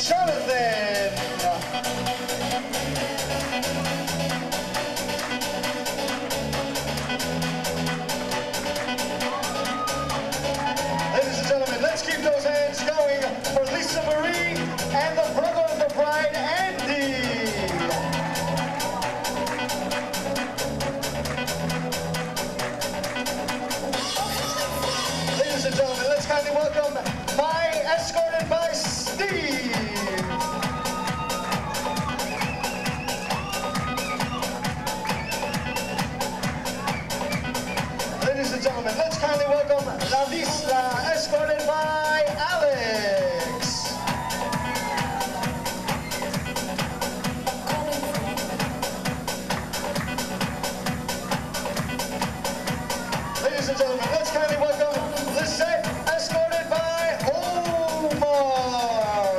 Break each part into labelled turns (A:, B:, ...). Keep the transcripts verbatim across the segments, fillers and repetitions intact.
A: Jonathan. Ladies and gentlemen, let's keep those hands going for Lisa Marie and the brother of the bride, Andy. Ladies and gentlemen, let's kindly welcome Mai, escorted by Steve. Ladies and gentlemen, let's kindly welcome La Vista, escorted by Alex. Ladies and gentlemen, let's kindly welcome Lisette, escorted by Omar.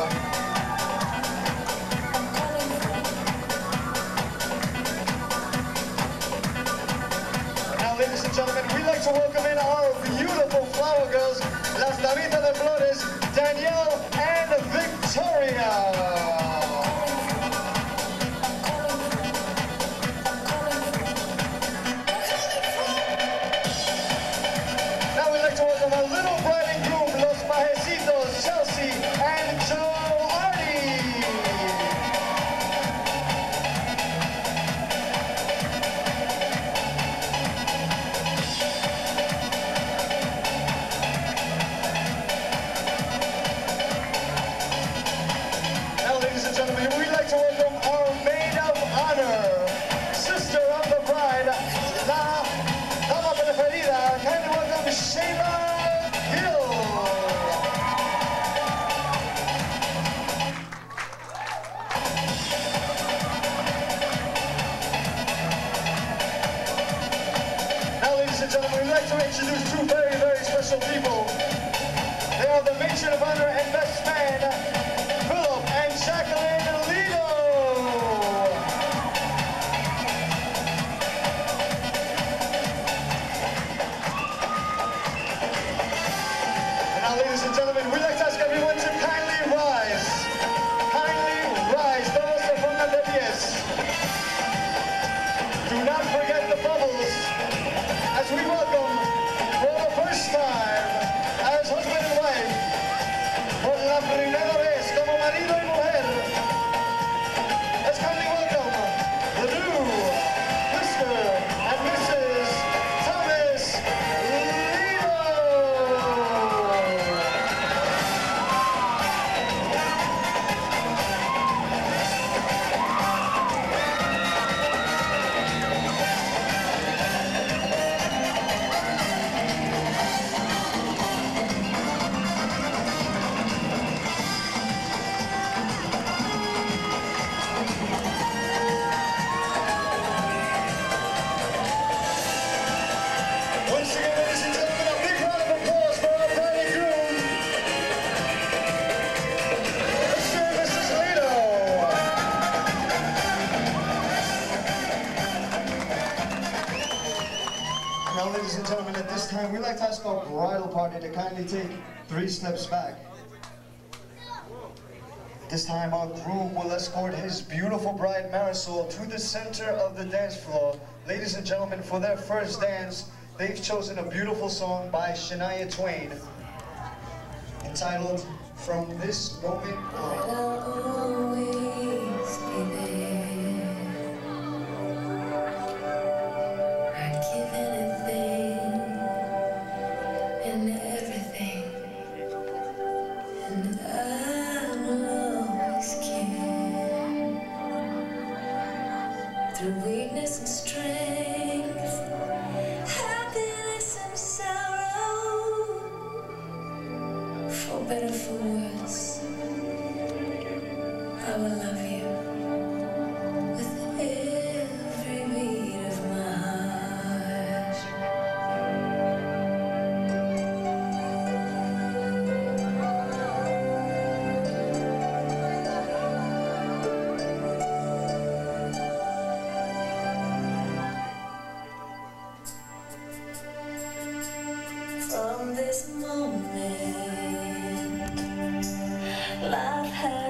A: Now, ladies and gentlemen, we'd like to welcome in our beautiful flower girls, Las Davitas de Flores, Danielle and Victoria. Now we'd like to welcome our little bride and groom, Los Majecitos, Chelsea and Joe Artie. Now, ladies and gentlemen, we'd like to welcome our maid of honor, sister of the bride, La Dama Preferida. Kindly welcome Shayla Hill. Now, ladies and gentlemen, we'd like to introduce two very, very special people. They are the matron of honor and best man, Philip and Jacqueline Lido. And now, ladies and gentlemen, we'd like to ask everyone to kindly rise. Kindly rise. Todos se pongan de pies. Do not forget the bubbles as we welcome for the first time as husband and wife, por la primera vez como marido y mujer. Let's kindly welcome the new Mister and Missus Thomas Lido. Once again, ladies and gentlemen, a big round of applause for our bride and groom, Mister and Missus Lido. Now, ladies and gentlemen, at this time, we'd like to ask our bridal party to kindly take three steps back. This time, our groom will escort his beautiful bride, Marisol, to the center of the dance floor. Ladies and gentlemen, for their first dance, they've chosen a beautiful song by Shania Twain, entitled From This Moment On.
B: I'll always be there. I'd give anything and everything, and I will always care. Through weakness and strength, happiness and sorrow, for better, for worse, I will love you with every beat of my heart. From this moment, life has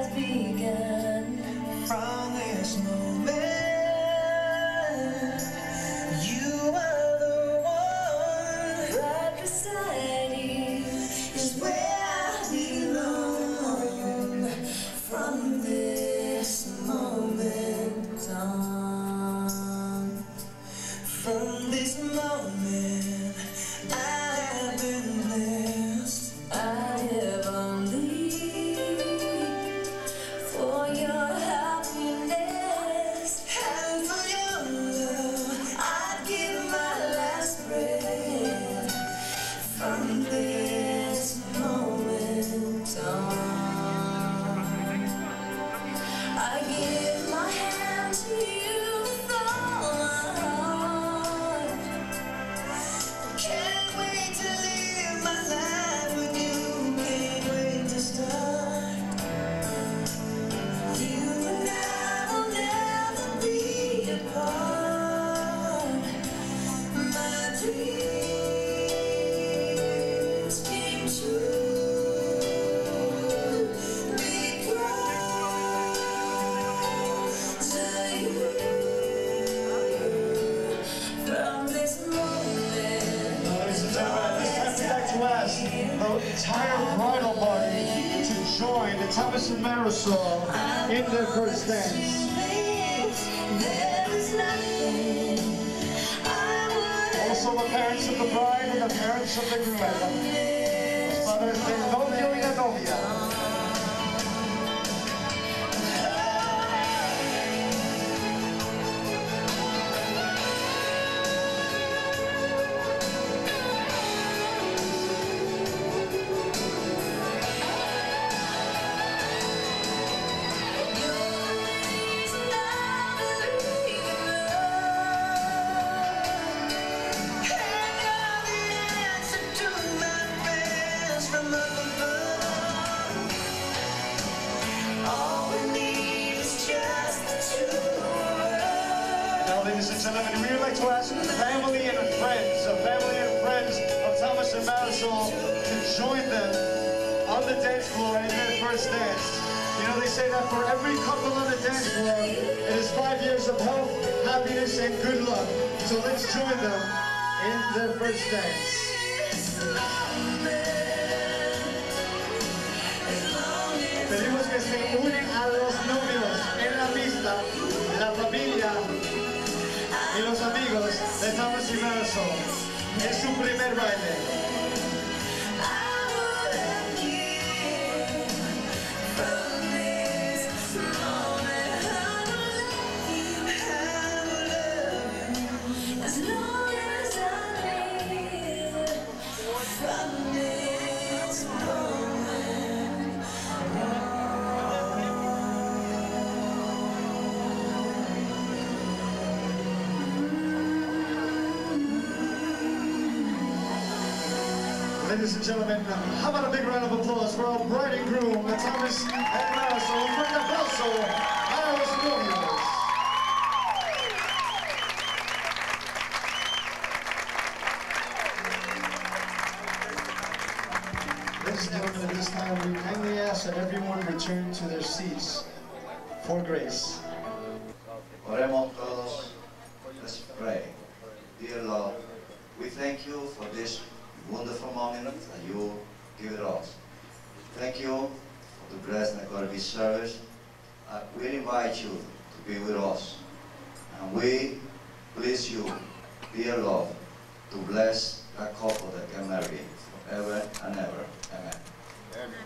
A: join Thomas and Marisol in their first dance. Also the parents of the bride and the parents of the groom. Los padres del novio y la novia. Ladies and gentlemen, we would like to ask family and friends, uh, family and friends of Thomas and Marisol to join them on the dance floor in their first dance. You know, they say that for every couple on the dance floor, it is five years of health, happiness, and good luck. So let's join them in their first dance. Pedimos que se unen a los novios en la pista, la familia y los amigos de Thomas y Marisol en su primer baile. Ladies and gentlemen, how about a big round of applause for our bride and groom, Thomas and Marisol. Un fuerte aplauso a los novios. Ladies and gentlemen, at this time, we kindly ask that everyone return to their seats for grace.
C: Oremos todos. Let's pray. Dear Lord, we thank you for this wonderful moment that you give it us. Thank you for the blessed and God be service. Uh, we invite you to be with us. And we please you, dear Lord, to bless that couple that get married forever and ever. Amen. Amen.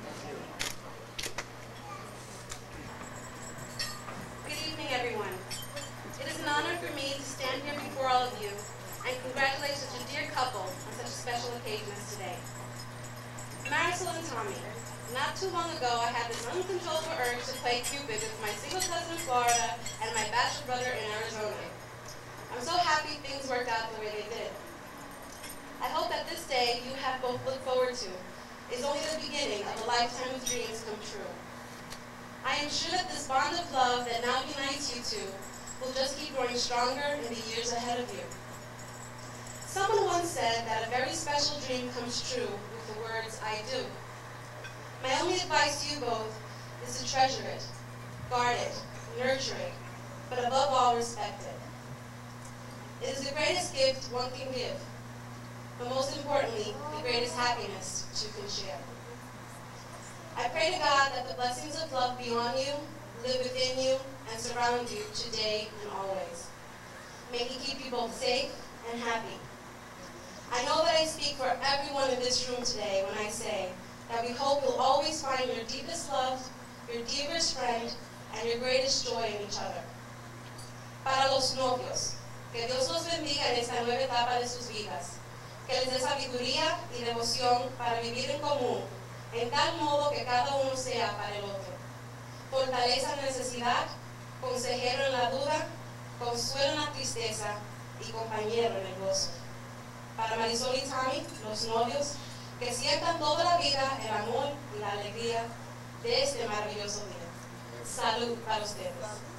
D: Good evening, everyone. It is an honor for me to stand here before all of you and congratulate such a dear couple on such a special occasion as today. Marisol and Tommy, not too long ago I had this uncontrollable urge to play Cupid with my single cousin in Florida and my bachelor brother in Arizona. I'm so happy things worked out the way they did. I hope that this day you have both looked forward to is only the beginning of a lifetime of dreams come true. I am sure that this bond of love that now unites you two will just keep growing stronger in the years ahead of you. Someone once said that a very special dream comes true with the words, I do. My only advice to you both is to treasure it, guard it, nurture it, but above all, respect it. It is the greatest gift one can give, but most importantly, the greatest happiness two can share. I pray to God that the blessings of love be on you, live within you, and surround you today and always. May He keep you both safe and happy. I know that I speak for everyone in this room today when I say that we hope you'll always find your deepest love, your dearest friend, and your greatest joy in each other. Para los novios, que Dios los bendiga en esta nueva etapa de sus vidas, que les dé sabiduría y devoción para vivir en común, en tal modo que cada uno sea para el otro. Fortaleza en necesidad, consejero en la duda, consuelo en la tristeza y compañero en el gozo. Para Marisol y Tommy, los novios, que sientan toda la vida el amor y la alegría de este maravilloso día. Salud para ustedes.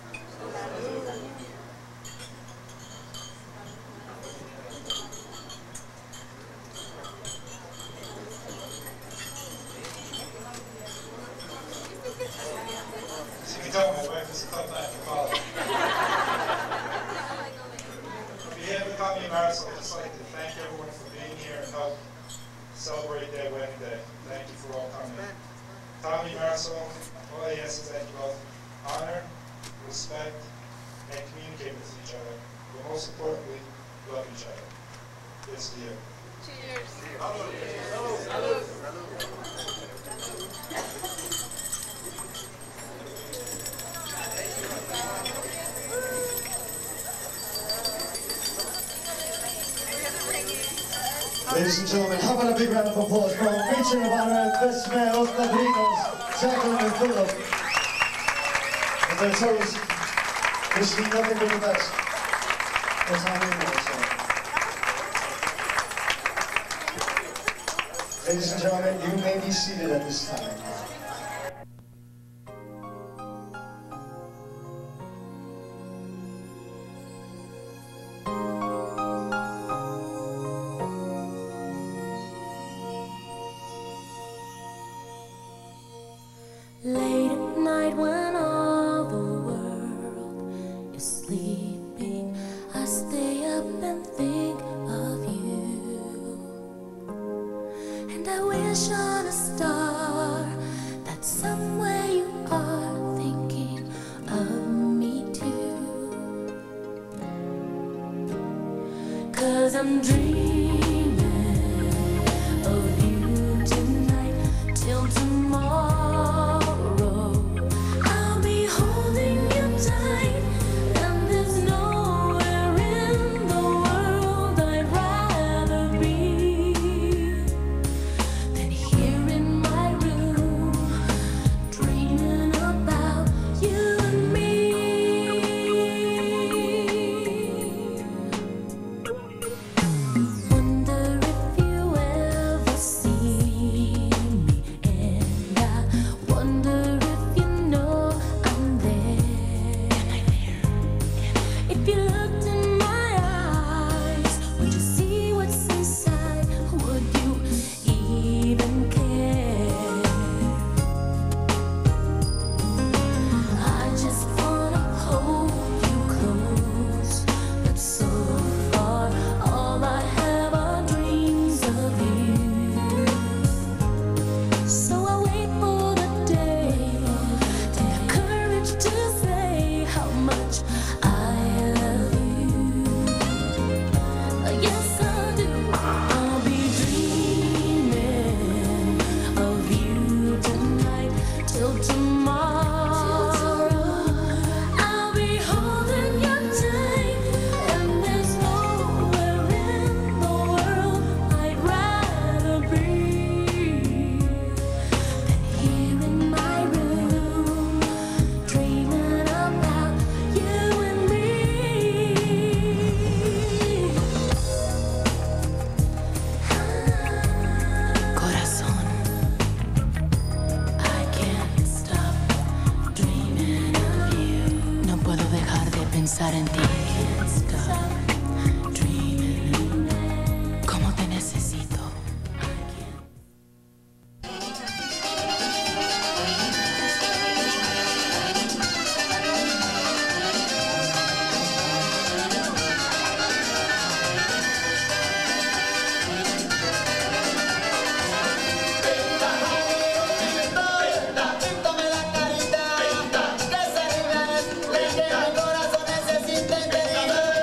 E: Si mi tomo, my wife is a tough night to follow. On behalf of Tommy and Marisol, I'd just like to thank everyone for being here and help celebrate their wedding day. Thank you for all coming. Tommy, Marisol, way is that you both honor, respect, and communicate with each other. But most importantly, love each other. Here's to you.
D: Cheers.
A: Ladies and gentlemen, how about a big round of applause for our feature of honor, this man, los padrinos, Jacqueline and Philip. And they're toes, wishing nothing but the best. That's how we know, so. Ladies and gentlemen, you may be seated at this time.
B: Late at night when all the world is sleeping, I stay up and think of you. And I wish on a star that somewhere you are thinking of me too. 'Cause I'm dreaming of you tonight till tomorrow.
F: Pensar en ti. Stop dreaming. Cómo te necesito.
B: Píntame la carita, que se ríe, que mi corazón necesita entender.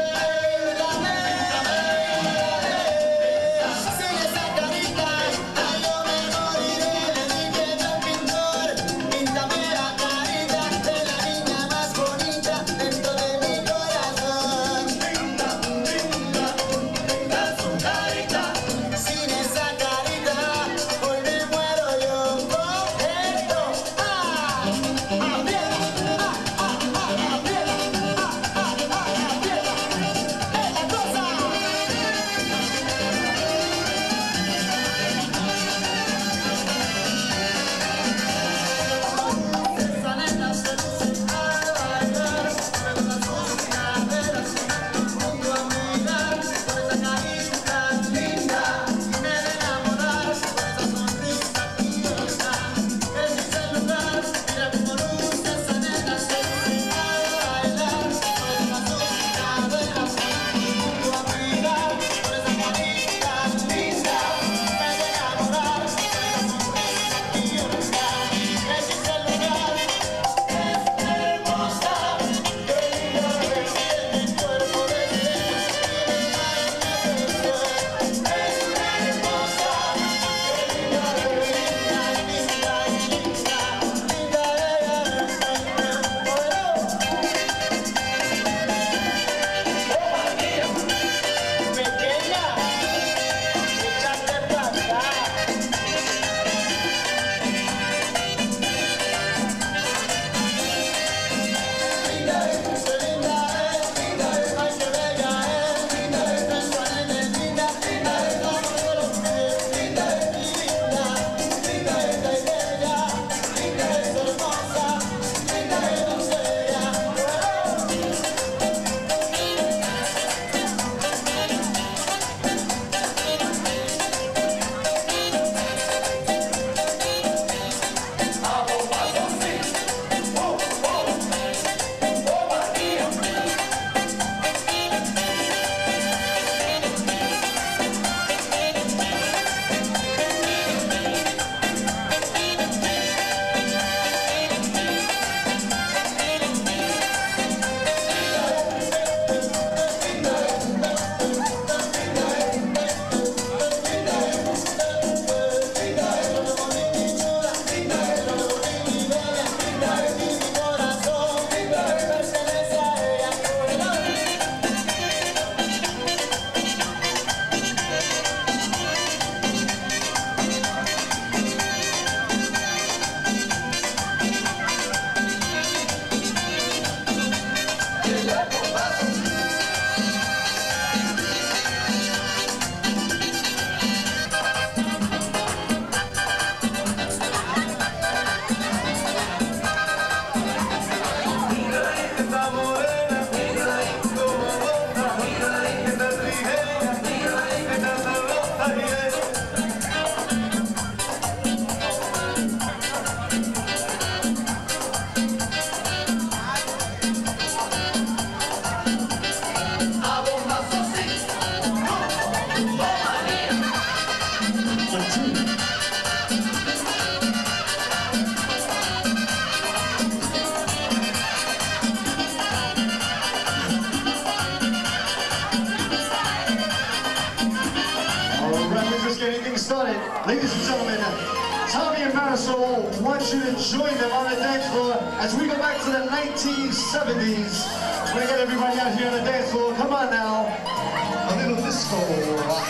A: Ladies and gentlemen, Tommy and Marisol want you to join them on the dance floor as we go back to the nineteen seventies. We're gonna get everybody out here on the dance floor. Come on now, a little disco rock.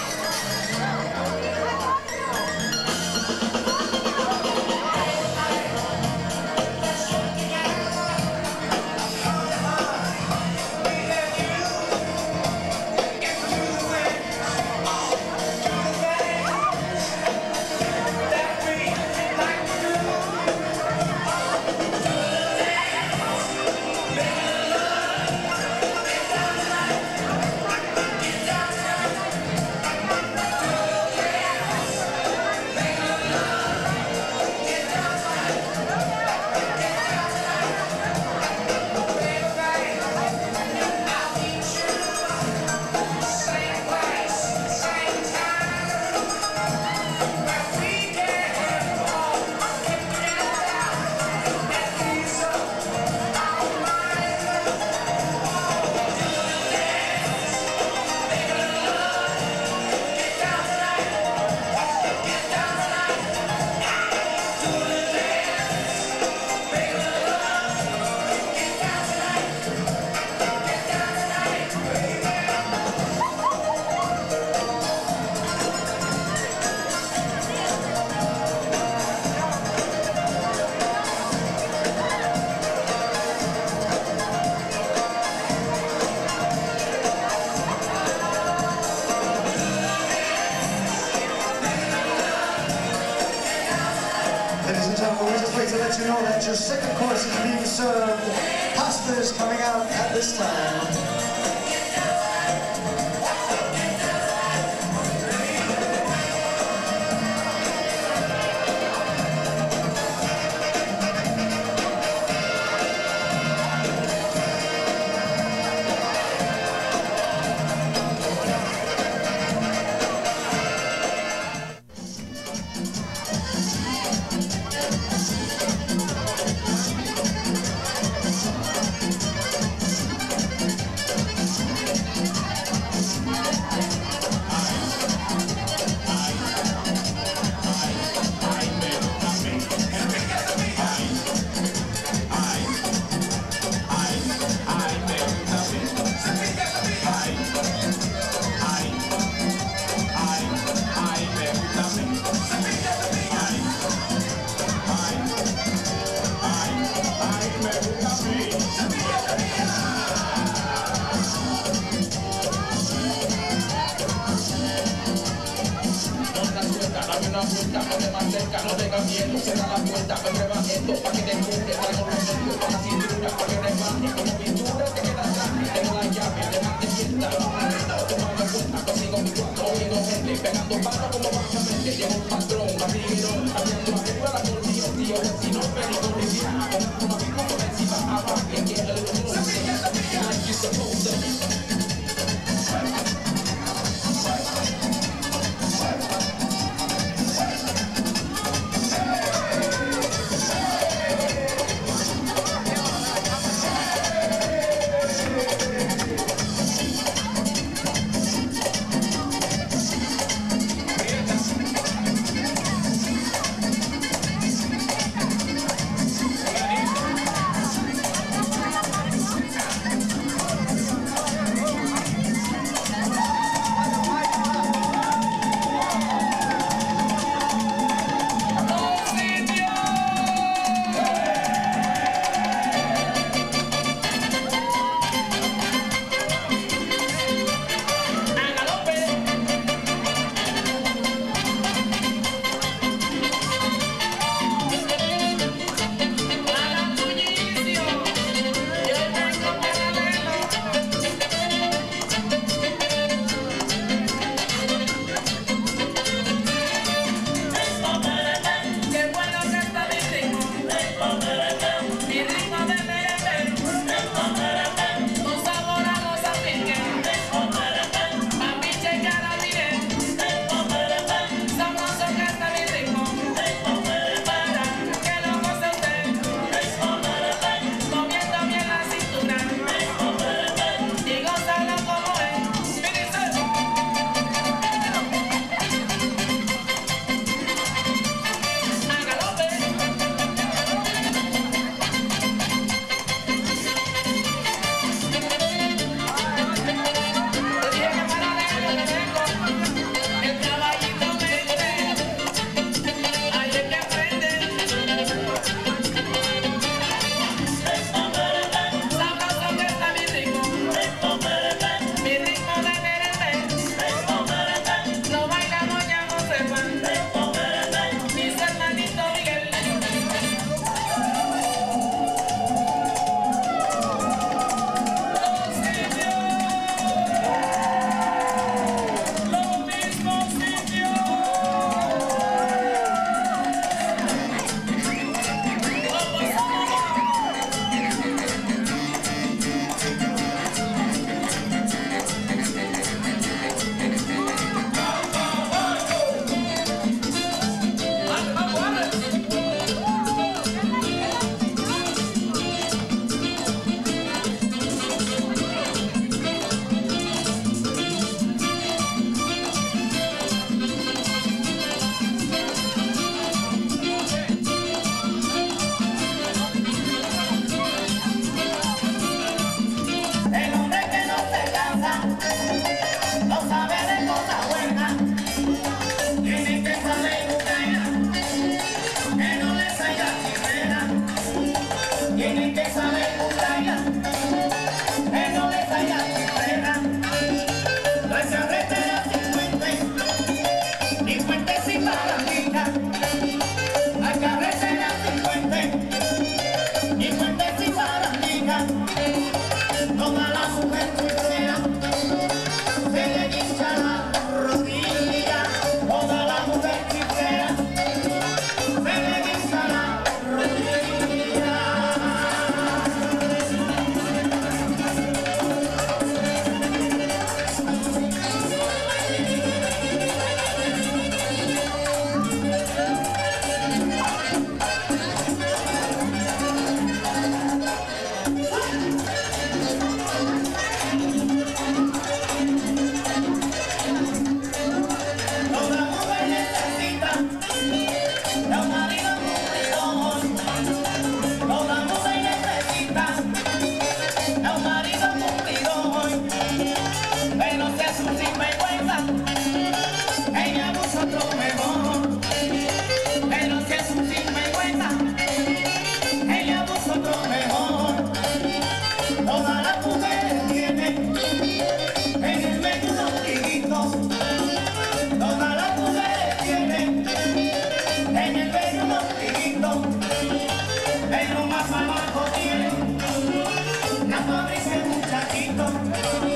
A: To let you know that your second course is being served. Pasta is coming out at this time.
G: Una vuelta, no te mantengas, no tengas miedo, cierra la puerta, me prueba esto, pa' que te cure, traigo remedio con la cintura, pa' que te baje, como pintura te queda atrás, tengo la llave, déjate fiesta, tomando cuenta, consigo mi cuarto, oyendo gente, pegando palos como básicamente, llevo un patrón, barriguero, abriendo arriba la tortilla, tío, vecino, perico, rivia, con un amigo por encima, abajo, que quiere el mundo, like you supposed to.
B: Thank you.